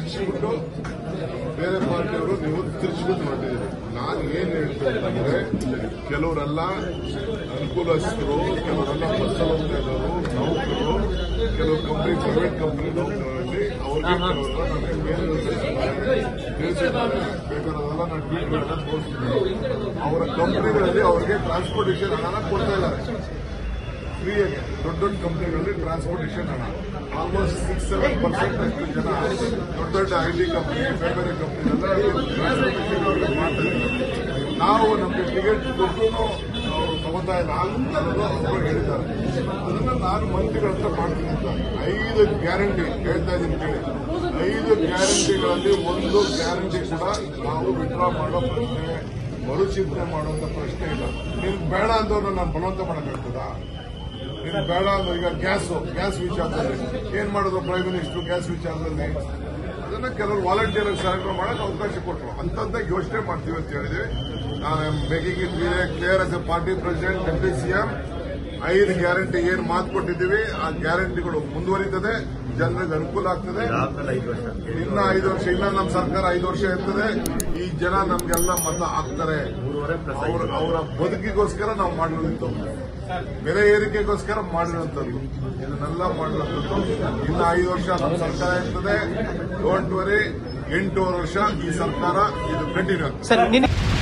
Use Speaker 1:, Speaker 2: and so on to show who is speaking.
Speaker 1: ತಿರ್ಗಿಸ್ಬಿಟ್ಟು ಬೇರೆ ಪಾರ್ಟಿಯವರು ನೀವು ತಿರ್ಗಿಸ್ಬಿಟ್ಟು ಮಾಡಿದ್ದೀರಿ. ನಾನು ಏನ್ ಹೇಳ್ತೇನೆ ಅಂದ್ರೆ ಕೆಲವರೆಲ್ಲ ಅನುಕೂಲಸ್ಥರು, ಕೆಲವರೆಲ್ಲ ಬಸ್ಸಲ್ಲಿ ಹೋಗ್ತಾ ಇದ್ದವರು, ನೌಕರು, ಕೆಲವು ಕಂಪನಿ ಪ್ರೈವೇಟ್ ಕಂಪನಿ ನೌಕರಲ್ಲಿ ಅವ್ರಿಗೆ ತಿಳಿಸಿದ್ದಾರೆ. ಬೇಕಾದಲ್ಲ ನಾನು ಟ್ವೀಟ್ಗಳನ್ನ ತೋರಿಸ್ತೀನಿ. ಅವರ ಕಂಪನಿಗಳಲ್ಲಿ ಅವ್ರಿಗೆ ಟ್ರಾನ್ಸ್ಪೋರ್ಟೇಷನ್ ಹಣನ ಕೊಡ್ತಾ ಇದ್ದಾರೆ ಫ್ರೀಯಾಗಿ. ದೊಡ್ಡ ದೊಡ್ಡ ಕಂಪನಿಗಳಲ್ಲಿ ಟ್ರಾನ್ಸ್ಪೋರ್ಟೇಷನ್ ಹಣ ಆಲ್ಮೋಸ್ಟ್ 6-7% ಜನ ದೊಡ್ಡ ದೊಡ್ಡ ಐಟಿ ಕಂಪನಿ, ಬೇರೆ ಬೇರೆ ಕಂಪನಿಗಳೆಲ್ಲ ಅವ್ರಿಗೆ ಮಾಡ್ತಾ ಇದ್ದಾರೆ. ನಾವು ನಮಗೆ ಟಿಕೆಟ್ ಕೊಟ್ಟು ಅವರು ತಗೋತಾ ಇಲ್ಲ ಅನ್ನೋದು ಅವರು ಹೇಳಿದ್ದಾರೆ. ಅದನ್ನ ನಾನು ಮಂತ್ರಿಗಳ ಹತ್ರ ಮಾಡ್ತೀನಿ ಅಂತ 5 ಗ್ಯಾರಂಟಿ ಹೇಳ್ತಾ ಇದ್ದೀನಿ ಕೇಳಿ. 5 ಗ್ಯಾರಂಟಿಗಳಲ್ಲಿ ಒಂದು ಗ್ಯಾರಂಟಿ ಕೂಡ ನಾವು ವಿಡ್ರಾ ಮಾಡೋ ಪ್ರಶ್ನೆ, ಮರುಚಿಂತನೆ ಮಾಡುವಂತ ಪ್ರಶ್ನೆ ಇಲ್ಲ. ನೀನು ಬೇಡ ಅಂತವ್ರನ್ನ ನಾನು ಬಲವಂತ ಮಾಡೋಕ್ಕಾಗ್ತದಾ? ನೀನು ಬೇಡ ಅಂದ್ರೆ ಈಗ ಗ್ಯಾಸ್ ವಿಚಾರದಲ್ಲಿ ಏನ್ ಮಾಡಿದ್ರು ಪ್ರೈಮ್ ಮಿನಿಸ್ಟರ್ ಗ್ಯಾಸ್ ವಿಚಾರದಲ್ಲಿ? ಅದನ್ನ ಕೆಲವರು ವಾಲಂಟಿಯರ್ ಸರೆಂಡರ್ ಮಾಡಕ್ಕೆ ಅವಕಾಶ ಕೊಟ್ಟರು. ಅಂತಂತ ಯೋಚನೆ ಮಾಡ್ತೀವಿ ಅಂತ ಹೇಳಿದ್ವಿ. ನಾನು making it clear as a party president, deputy CM. 5 guarantee ಏನ್ ಮಾತು ಕೊಟ್ಟಿದ್ದೀವಿ ಆ ಗ್ಯಾರಂಟಿಗಳು ಮುಂದುವರಿತದೆ, ಜನರಿಗೆ ಅನುಕೂಲ ಆಗ್ತದೆ. ಇನ್ನ 5 ವರ್ಷ, ಇನ್ನ ನಮ್ಮ ಸರ್ಕಾರ 5 ವರ್ಷ ಇರ್ತದೆ. ಈ ಜನ ನಮ್ಗೆಲ್ಲ ಮತ ಹಾಕ್ತಾರೆ. ಅವರ ಬದುಕಿಗೋಸ್ಕರ ನಾವು ಮಾಡಿರೋದು, ಬೆಲೆ ಏರಿಕೆಗೋಸ್ಕರ ಮಾಡಿರುವಂತದ್ದು, ಇದನ್ನೆಲ್ಲ ಮಾಡಿರುವಂತದ್ದು. ಇನ್ನ 5 ವರ್ಷ ನಮ್ಮ ಸರ್ಕಾರ ಇರ್ತದೆ. ಡೋಂಟ್ ವರಿ, 8 ವರ್ಷ ಈ ಸರ್ಕಾರ ಇದು ಕಂಟಿನ್ಯೂ ಆಗ್ತದೆ.